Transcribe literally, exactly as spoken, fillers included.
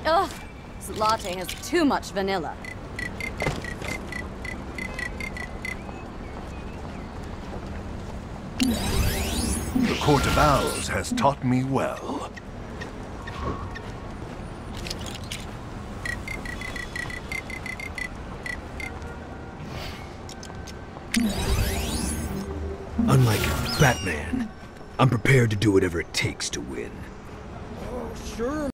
Ugh, this latte has too much vanilla. The Court of Owls has taught me well. Unlike Batman, I'm prepared to do whatever it takes to win. Sure.